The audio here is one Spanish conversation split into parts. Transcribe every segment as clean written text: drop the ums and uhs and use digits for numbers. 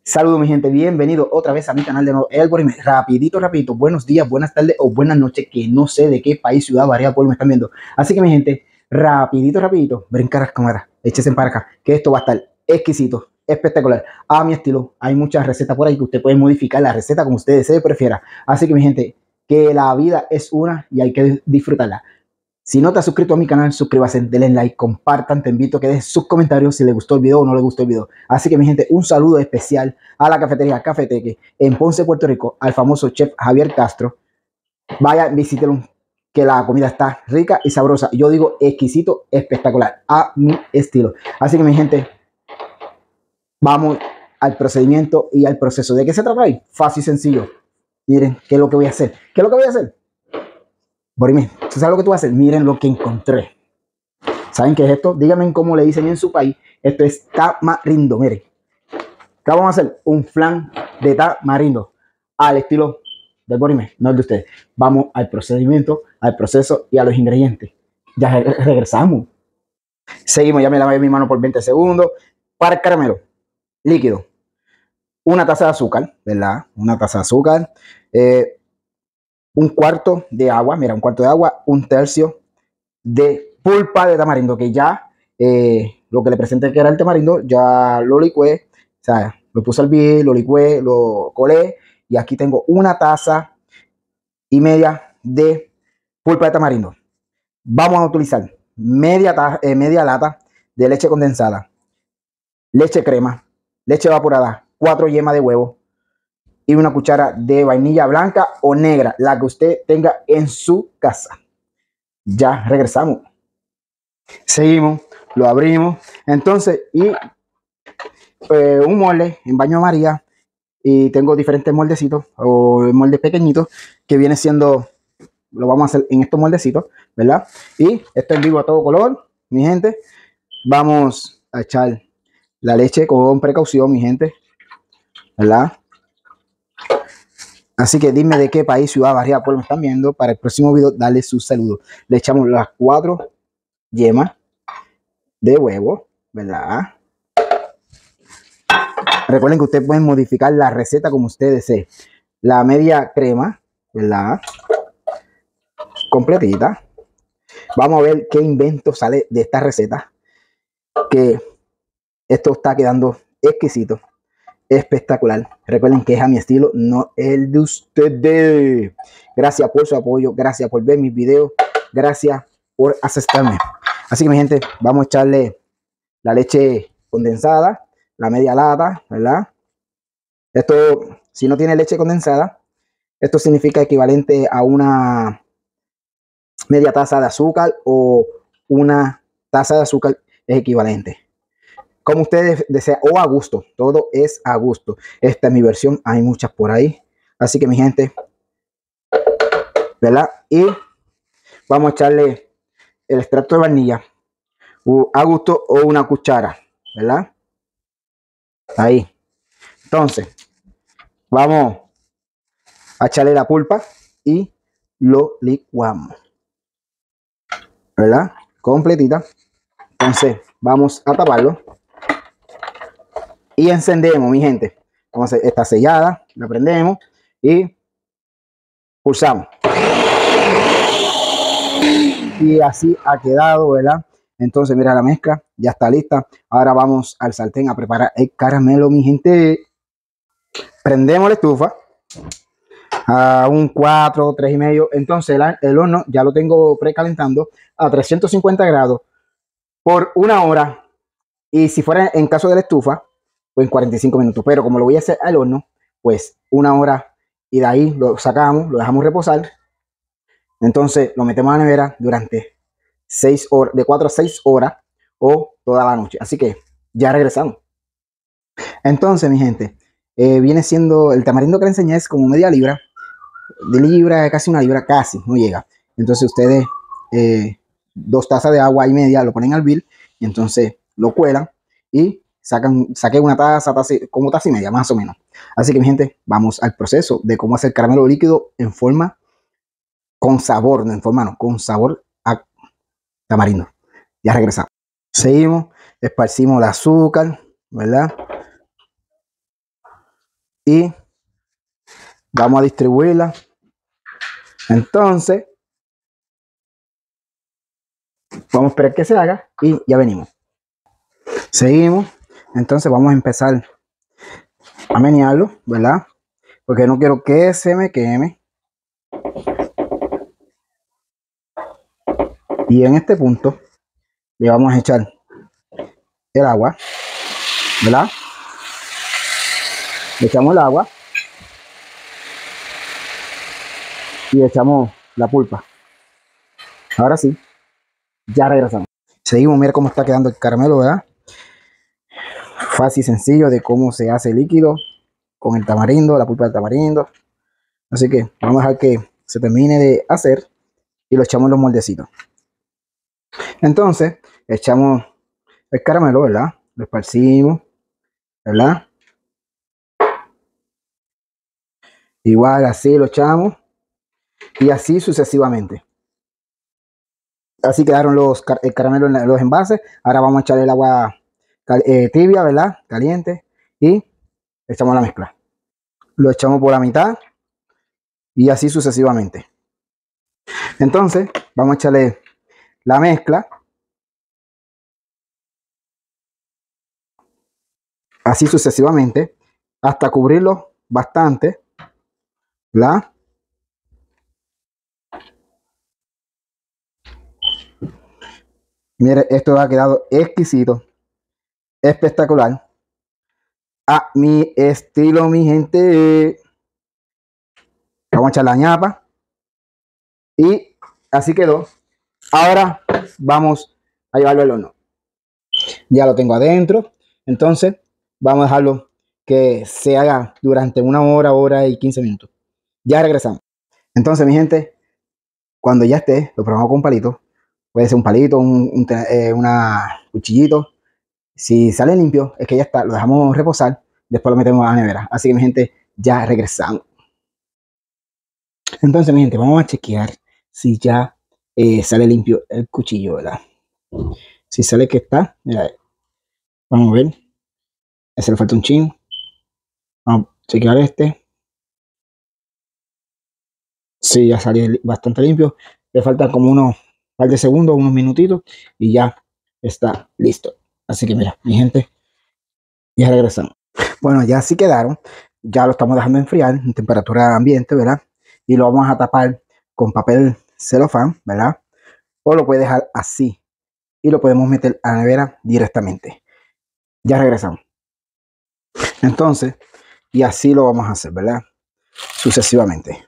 Saludos mi gente, bienvenido otra vez a mi canal de nuevo, El Borime. Rapidito, buenos días, buenas tardes o buenas noches, que no sé de qué país, ciudad, variedad, pueblo me están viendo. Así que mi gente, rapidito, brincar las cámaras, échese para acá, que esto va a estar exquisito, espectacular, a mi estilo. Hay muchas recetas por ahí que usted puede modificar la receta como usted desee, prefiera. Así que mi gente, que la vida es una y hay que disfrutarla. Si no te has suscrito a mi canal, suscríbase, denle like, compartan, te invito a que dejes sus comentarios si les gustó el video o no les gustó el video. Así que mi gente, un saludo especial a la cafetería Cafeteque en Ponce, Puerto Rico, al famoso chef Javier Castro. Vayan, visítenlo, que la comida está rica y sabrosa. Yo digo exquisito, espectacular, a mi estilo. Así que mi gente, vamos al procedimiento y al proceso. ¿De qué se trata ahí? Fácil y sencillo. Miren, ¿qué es lo que voy a hacer? ¿Qué es lo que voy a hacer? Borime, ¿tú sabes lo que tú vas a hacer? Miren lo que encontré. ¿Saben qué es esto? Díganme cómo le dicen en su país. Esto es tamarindo, miren. Acá vamos a hacer un flan de tamarindo al estilo del Borime, no el de ustedes. Vamos al procedimiento, al proceso y a los ingredientes. Ya regresamos. Seguimos, ya me lavé mi mano por 20 segundos. Para el caramelo, líquido. Una taza de azúcar, ¿verdad? Una taza de azúcar. Un cuarto de agua, mira, un cuarto de agua, un tercio de pulpa de tamarindo, que ya lo que le presenté que era el tamarindo, ya lo licué, o sea, lo puse al hervir, lo licué, lo colé, y aquí tengo una taza y media de pulpa de tamarindo. Vamos a utilizar media lata de leche condensada, leche crema, leche evaporada, 4 yemas de huevo, y una cuchara de vainilla blanca o negra, la que usted tenga en su casa. Ya regresamos. Seguimos, lo abrimos. Entonces, y un molde en baño María. Y tengo diferentes moldecitos o moldes pequeñitos que viene siendo, lo vamos a hacer en estos moldecitos, ¿verdad? Y esto en vivo a todo color, mi gente. Vamos a echar la leche con precaución, mi gente, ¿verdad? Así que dime de qué país, ciudad, barriada, pueblo me están viendo. Para el próximo video, dale su saludo. Le echamos las 4 yemas de huevo, ¿verdad? Recuerden que ustedes pueden modificar la receta como ustedes deseen. La media crema, ¿verdad? Completita. Vamos a ver qué invento sale de esta receta. Que esto está quedando exquisito, espectacular. Recuerden que es a mi estilo, no el de ustedes. Gracias por su apoyo, gracias por ver mis videos, gracias por aceptarme. Así que mi gente, vamos a echarle la leche condensada, la media lata, ¿verdad? Esto, si no tiene leche condensada, esto significa equivalente a una media taza de azúcar o una taza de azúcar es equivalente. Como ustedes desean o a gusto, todo es a gusto. Esta es mi versión, hay muchas por ahí. Así que mi gente, ¿verdad? Y vamos a echarle el extracto de vainilla a gusto o una cuchara, ¿verdad? Ahí. Entonces, vamos a echarle la pulpa y lo licuamos, ¿verdad? Completita. Entonces, vamos a taparlo y encendemos, mi gente. Vamos a hacer esta sellada, la prendemos y pulsamos. Y así ha quedado, ¿verdad? Entonces, mira la mezcla, ya está lista. Ahora vamos al sartén a preparar el caramelo, mi gente. Prendemos la estufa a un 4, 3,5. Entonces el horno ya lo tengo precalentando a 350 grados por 1 hora. Y si fuera en caso de la estufa, pues en 45 minutos. Pero como lo voy a hacer al horno, pues 1 hora, y de ahí lo sacamos, lo dejamos reposar. Entonces lo metemos a la nevera durante 6 horas, de 4 a 6 horas o toda la noche. Así que ya regresamos. Entonces, mi gente, viene siendo el tamarindo que le enseñé, es como media libra, de libra, casi 1 libra, casi, no llega. Entonces ustedes 2 tazas de agua y media lo ponen al hervir y entonces lo cuelan y saqué una taza, como taza y media, más o menos. Así que mi gente, vamos al proceso de cómo hacer caramelo líquido en forma con sabor, no en forma, no, con sabor a tamarindo. Ya regresamos. Seguimos, esparcimos el azúcar, ¿verdad? y vamos a distribuirla. Entonces, vamos a esperar que se haga y ya venimos. Seguimos. Entonces vamos a empezar a menearlo, ¿verdad? Porque no quiero que se me queme. Y en este punto le vamos a echar el agua, ¿verdad? Le echamos el agua y echamos la pulpa. Ahora sí, ya regresamos. Seguimos, mira cómo está quedando el caramelo, ¿verdad? Fácil y sencillo de cómo se hace líquido con el tamarindo, la pulpa del tamarindo. Así que vamos a dejar que se termine de hacer y lo echamos en los moldecitos. Entonces, echamos el caramelo, ¿verdad? Lo esparcimos, ¿verdad? Igual así lo echamos y así sucesivamente. Así quedaron el caramelo en los envases. Ahora vamos a echar el agua tibia, ¿verdad? Caliente. Y echamos la mezcla. Lo echamos por la mitad y así sucesivamente. Entonces, vamos a echarle la mezcla. Así sucesivamente. Hasta cubrirlo bastante, ¿verdad? Mire, esto ha quedado exquisito. Espectacular. A mi estilo, mi gente. Vamos a echar la ñapa. Y así quedó. Ahora vamos a llevarlo al horno. Ya lo tengo adentro. Entonces vamos a dejarlo que se haga durante una hora, hora y 15 minutos. Ya regresamos. Entonces, mi gente, cuando ya esté, lo probamos con un palito. Puede ser un palito, una cuchillito. Si sale limpio, es que ya está. Lo dejamos reposar. Después lo metemos a la nevera. Así que, mi gente, ya regresamos. Entonces, mi gente, vamos a chequear si ya sale limpio el cuchillo, ¿verdad? Si sale que está, mira, vamos a ver. Ese le falta un chin. Vamos a chequear este. Sí, ya salió bastante limpio. Le faltan como unos par de segundos, unos minutitos y ya está listo. Así que mira, mi gente, ya regresamos. Bueno, ya sí quedaron. Ya lo estamos dejando enfriar en temperatura ambiente, ¿verdad? Y lo vamos a tapar con papel celofán, ¿verdad? O lo puede dejar así y lo podemos meter a la nevera directamente. Ya regresamos. Entonces, y así lo vamos a hacer, ¿verdad? Sucesivamente.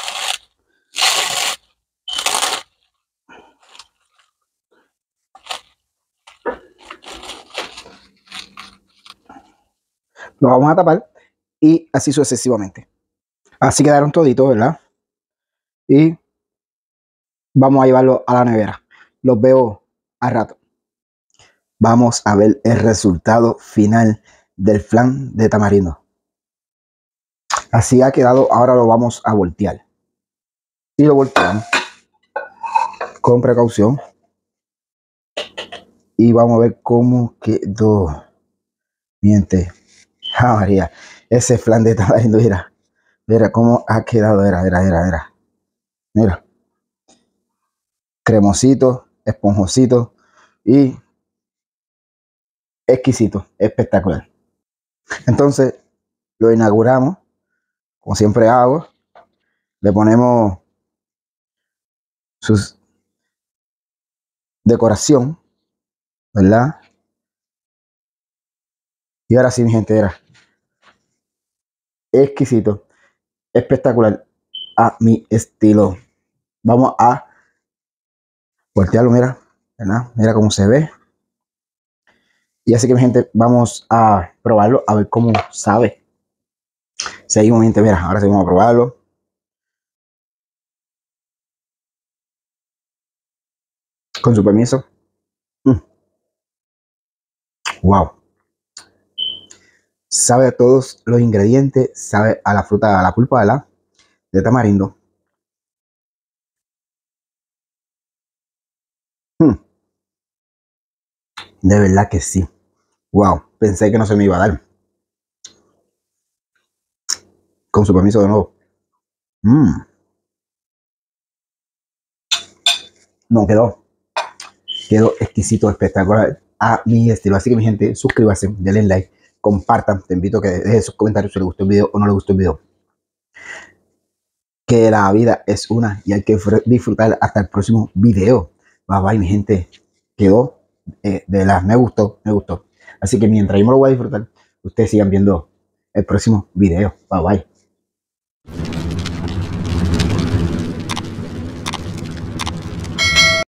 Lo vamos a tapar y así sucesivamente. Así quedaron toditos, ¿verdad? Y vamos a llevarlo a la nevera. Los veo al rato. Vamos a ver el resultado final del flan de tamarindo. Así ha quedado. Ahora lo vamos a voltear. Y lo volteamos con precaución. Y vamos a ver cómo quedó. Miente. Ah, María. Ese flan de tamarindo, mira. Mira cómo ha quedado. Mira. Cremosito, esponjosito y exquisito. Espectacular. Entonces lo inauguramos. Como siempre hago. Le ponemos su decoración, ¿verdad? Y ahora sí, mi gente, era exquisito, espectacular, a mi estilo. Vamos a voltearlo, mira, ¿verdad? Mira cómo se ve. Y así que, mi gente, vamos a probarlo, a ver cómo sabe. Seguimos, mi gente, mira, ahora sí vamos a probarlo. Con su permiso. Wow. Sabe a todos los ingredientes, sabe a la fruta, a la pulpa de tamarindo. De verdad que sí. Wow, pensé que no se me iba a dar. Con su permiso de nuevo. No, quedó exquisito, espectacular a mi estilo. Así que mi gente, suscríbase, denle like, compartan. Te invito a que dejen sus comentarios si les gustó el video o no les gustó el video. Que la vida es una y hay que disfrutar hasta el próximo video. Bye bye, mi gente. Quedó de las me gustó, me gustó. Así que mientras yo me lo voy a disfrutar, ustedes sigan viendo el próximo video. Bye bye.